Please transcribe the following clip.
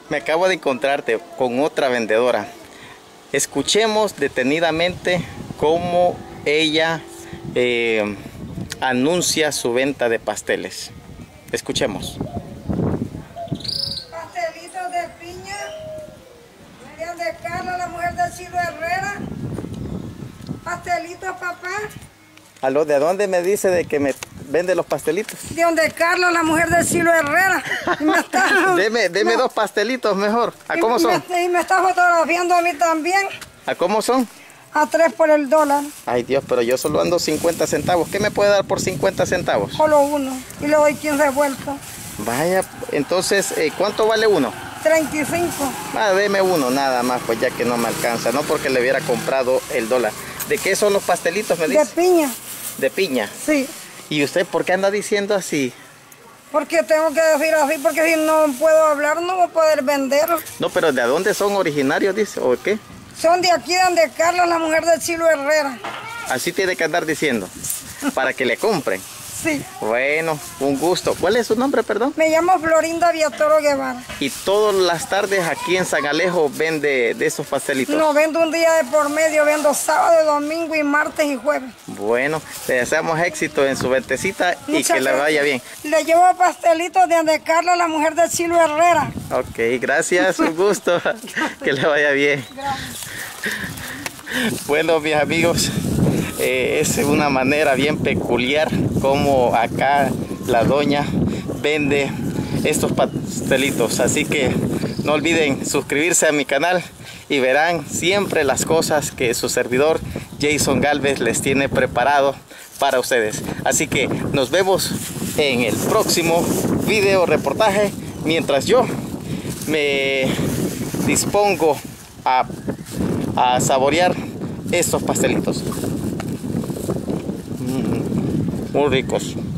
Me acabo de encontrarte con otra vendedora. Escuchemos detenidamente cómo ella anuncia su venta de pasteles. Escuchemos. Pastelitos de piña, de Carla, la mujer de Ciro Herrera. Pastelitos, papá. ¿Aló? ¿De dónde me dice de que me vende los pastelitos? De donde Carla, la mujer de Ciro Herrera. Deme dos pastelitos mejor. ¿A cómo son? Y me está fotografiando a mí también. ¿A cómo son? A 3 por el dólar. Ay Dios, pero yo solo ando 50 centavos. ¿Qué me puede dar por 50 centavos? Solo uno. Y le doy 15 vueltas. Vaya, entonces, ¿cuánto vale uno? 35. Ah, deme uno nada más, pues ya que no me alcanza. No porque le hubiera comprado el dólar. ¿De qué son los pastelitos, me dice? De piña. ¿De piña? Sí. ¿Y usted por qué anda diciendo así? Porque tengo que decir así, porque si no puedo hablar no voy a poder vender. No, pero ¿de dónde son originarios, dice? ¿O qué? Son de aquí donde Carla, la mujer de Ciro Herrera. Así tiene que andar diciendo, para que le compren. Sí. Bueno, un gusto. ¿Cuál es su nombre, perdón? Me llamo Florinda Villatoro Guevara. ¿Y todas las tardes aquí en San Alejo vende de esos pastelitos? No, vendo un día de por medio, vendo sábado, domingo y martes y jueves. Bueno, le deseamos éxito en su ventecita y que le vaya bien. Le llevo pastelitos de donde Carla, la mujer de Ciro Herrera. Ok, gracias, un gusto. Que le vaya bien. Gracias. Bueno, mis amigos, es una manera bien peculiar como acá la doña vende estos pastelitos. Así que no olviden suscribirse a mi canal y verán siempre las cosas que su servidor Jason Galvez les tiene preparado para ustedes. Así que nos vemos en el próximo video reportaje, mientras yo me dispongo a saborear estos pastelitos muy ricos.